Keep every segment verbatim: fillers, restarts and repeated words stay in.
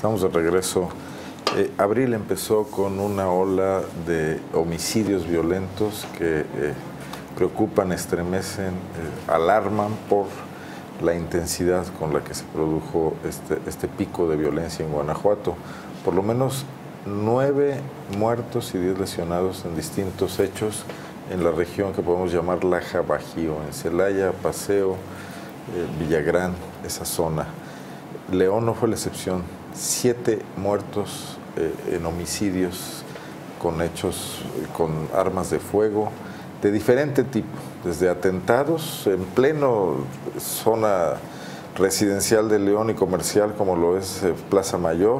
Estamos de regreso. Eh, abril empezó con una ola de homicidios violentos que eh, preocupan, estremecen, eh, alarman por la intensidad con la que se produjo este, este pico de violencia en Guanajuato. Por lo menos nueve muertos y diez lesionados en distintos hechos en la región que podemos llamar Laja Bajío, en Celaya, Paseo, eh, Villagrán, esa zona. León no fue la excepción. Siete muertos eh, en homicidios con hechos, con armas de fuego de diferente tipo, desde atentados en pleno zona residencial de León y comercial como lo es eh, Plaza Mayor,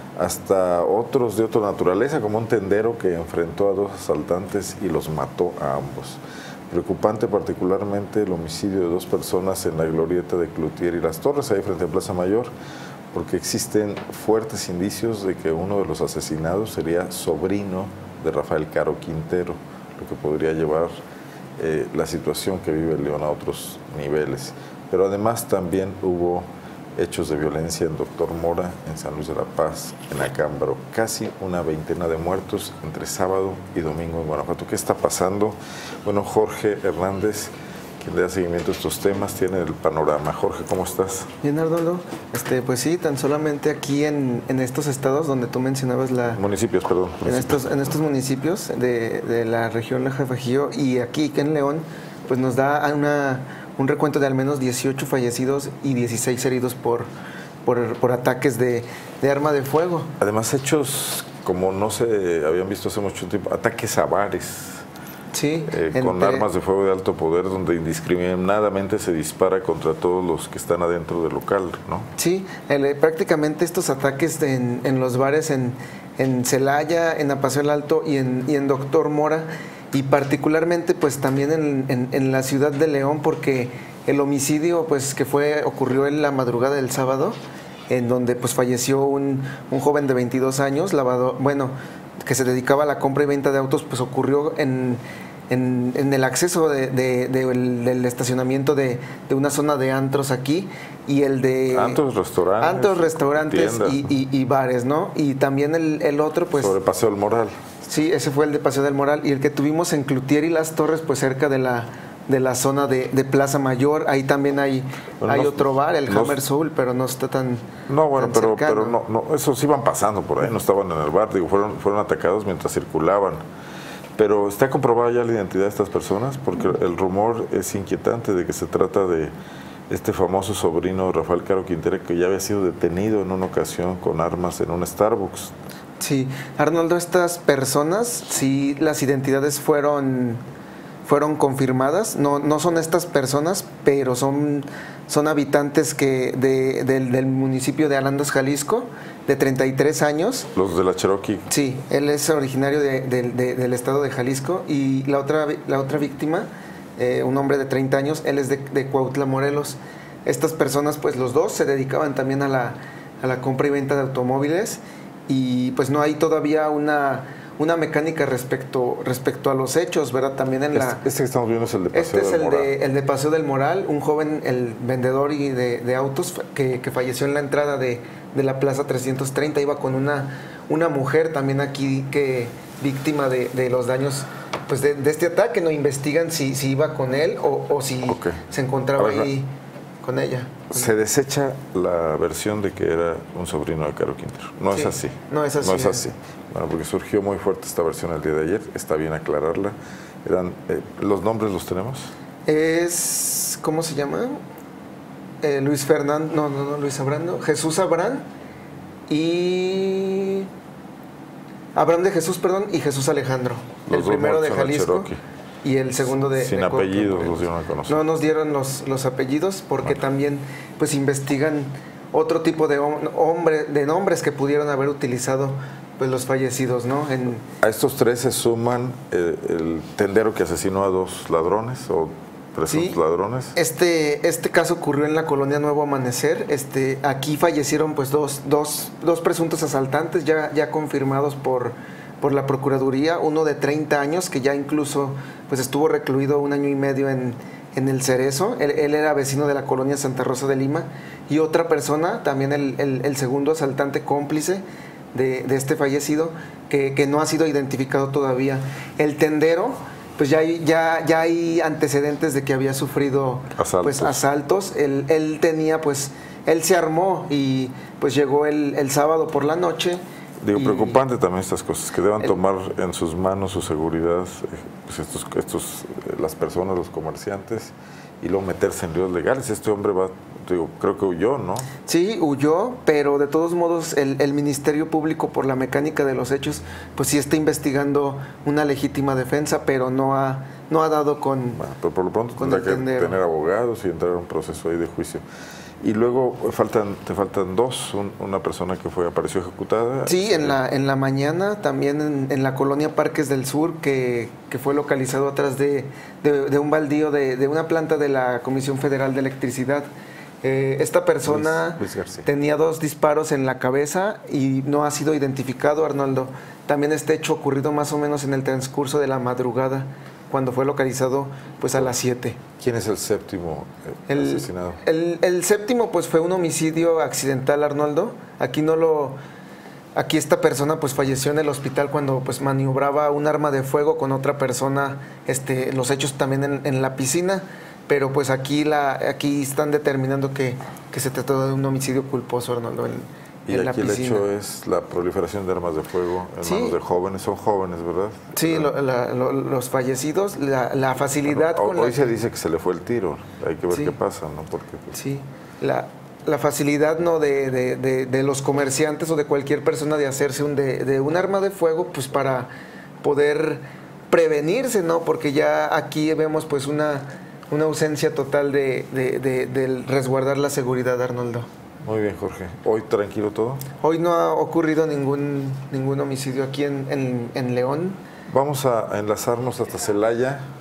hasta otros de otra naturaleza, como un tendero que enfrentó a dos asaltantes y los mató a ambos. Preocupante particularmente el homicidio de dos personas en la glorieta de Cloutier y Las Torres, ahí frente a Plaza Mayor, porque existen fuertes indicios de que uno de los asesinados sería sobrino de Rafael Caro Quintero, lo que podría llevar eh, la situación que vive León a otros niveles. Pero además también hubo hechos de violencia en Doctor Mora, en San Luis de la Paz, en Acámbaro. Casi una veintena de muertos entre sábado y domingo en Guanajuato. ¿Qué está pasando? Bueno, Jorge Hernández, quien le da seguimiento a estos temas, tiene el panorama. Jorge, ¿cómo estás? Bien, Arnoldo. Este, pues sí, tan solamente aquí en, en estos estados donde tú mencionabas la... Municipios, perdón. En estos, en estos municipios de, de la región Laja Bajío y aquí que en León, pues nos da una, un recuento de al menos dieciocho fallecidos y dieciséis heridos por, por, por ataques de, de arma de fuego. Además, hechos como no se habían visto hace mucho tiempo, ataques a bares. Sí, eh, con entre... armas de fuego de alto poder, donde indiscriminadamente se dispara contra todos los que están adentro del local, ¿no? Sí, el, prácticamente estos ataques de, en, en los bares en, en Celaya, en Apaseo el Alto y en, y en Doctor Mora, y particularmente pues también en, en, en la ciudad de León, porque el homicidio pues que fue ocurrió en la madrugada del sábado, en donde pues falleció un, un joven de veintidós años, lavador, bueno, que se dedicaba a la compra y venta de autos, pues ocurrió en, en, en el acceso de, de, de, del, del estacionamiento de, de una zona de antros aquí, y el de... Antros, restaurantes. Antros, restaurantes y, y, y bares, ¿no? Y también el, el otro, pues... Sobre Paseo del Moral. Sí, ese fue el de Paseo del Moral, y el que tuvimos en Cloutier y Las Torres, pues cerca de la... de la zona de, de Plaza Mayor. Ahí también hay, bueno, hay no, otro bar, el no, Hammer Soul, pero no está tan No, bueno, tan pero, cercano. pero no, no, esos iban pasando por ahí, no estaban en el bar, digo, fueron, fueron atacados mientras circulaban. Pero ¿está comprobada ya la identidad de estas personas? Porque el rumor es inquietante de que se trata de este famoso sobrino Rafael Caro Quintero, que ya había sido detenido en una ocasión con armas en un Starbucks. Sí, Arnoldo, estas personas, sí, las identidades fueron... fueron confirmadas, no, no son estas personas, pero son, son habitantes que de, de, del municipio de Alandas, Jalisco, de treinta y tres años. Los de la Cherokee. Sí, él es originario de, de, de, del estado de Jalisco, y la otra, la otra víctima, eh, un hombre de treinta años, él es de, de Cuautla, Morelos. Estas personas, pues los dos se dedicaban también a la, a la compra y venta de automóviles, y pues no hay todavía una... una mecánica respecto respecto a los hechos, ¿verdad? También en la... Este, este que estamos viendo es el de Paseo este es del el Moral. De, el de Paseo del Moral, un joven, el vendedor y de, de autos que, que falleció en la entrada de, de la Plaza trescientos treinta, iba con una, una mujer también aquí que víctima de, de los daños pues de, de este ataque. No investigan si, si iba con él o, o si okay. se encontraba ver, ahí con ella. Se desecha la versión de que era un sobrino de Caro Quintero. No sí, es así. No es así. No es así. Bueno, porque surgió muy fuerte esta versión el día de ayer. Está bien aclararla. Eran, eh, ¿los nombres los tenemos? Es, ¿cómo se llama? Eh, Luis Fernando, no, no, no, Luis Abraham, no, Jesús Abraham y... Abraham de Jesús, perdón, y Jesús Alejandro. Los el primero de Jalisco y el segundo de... Sin de apellidos los dieron a conocer. No nos dieron los, los apellidos porque okay. también pues investigan otro tipo de, hombre, de nombres que pudieron haber utilizado pues los fallecidos, ¿no? En... A estos tres se suman eh, el tendero que asesinó a dos ladrones o presuntos sí, ladrones. Este, este caso ocurrió en la colonia Nuevo Amanecer. Este, aquí fallecieron pues dos, dos, dos presuntos asaltantes ya, ya confirmados por, por la Procuraduría. Uno de treinta años que ya incluso pues estuvo recluido un año y medio en, en El Cerezo. Él, él era vecino de la colonia Santa Rosa de Lima. Y otra persona, también el, el, el segundo asaltante cómplice de, de este fallecido, que, que no ha sido identificado todavía. El tendero, pues ya hay, ya, ya hay antecedentes de que había sufrido asaltos. Pues, asaltos. Él, él tenía, pues, él se armó y pues llegó el, el sábado por la noche. Digo, preocupante también estas cosas, que deban el, tomar en sus manos su seguridad, pues estos, estos, las personas, los comerciantes, y luego meterse en líos legales. Este hombre va, digo, creo que huyó, ¿no? Sí, huyó, pero de todos modos el, el Ministerio Público, por la mecánica de los hechos, pues sí está investigando una legítima defensa, pero no ha, no ha dado con... Bueno, pero por lo pronto tendrá que tener abogados y entrar a un proceso ahí de juicio. Y luego faltan, te faltan dos, un, una persona que fue apareció ejecutada. Sí, en la, en la mañana, también en, en la colonia Parques del Sur, que, que fue localizado atrás de, de, de un baldío de, de una planta de la Comisión Federal de Electricidad. Eh, esta persona Luis, Luis tenía dos disparos en la cabeza y no ha sido identificado, Arnoldo. También este hecho ocurrido más o menos en el transcurso de la madrugada, cuando fue localizado pues a las siete. ¿Quién es el séptimo eh, el, asesinado? El, el séptimo pues fue un homicidio accidental, Arnoldo. Aquí no lo, aquí esta persona pues falleció en el hospital cuando pues maniobraba un arma de fuego con otra persona. Este, los hechos también en, en la piscina, pero pues aquí la, aquí están determinando que, que se trató de un homicidio culposo, Arnoldo. En, Y en aquí la el hecho es la proliferación de armas de fuego en sí. manos de jóvenes. Son jóvenes, ¿verdad? Sí, lo, la, lo, los fallecidos, la, la facilidad bueno, con hoy la se que... dice que se le fue el tiro. Hay que ver sí. qué pasa, ¿no? Porque, pues... Sí, la, la facilidad no de, de, de, de los comerciantes o de cualquier persona de hacerse un, de, de un arma de fuego, pues para poder prevenirse, ¿no? Porque ya aquí vemos pues una, una ausencia total de, de, de, de resguardar la seguridad, Arnoldo. Muy bien, Jorge. ¿Hoy tranquilo todo? Hoy no ha ocurrido ningún, ningún homicidio aquí en, en, en León. Vamos a enlazarnos hasta Celaya.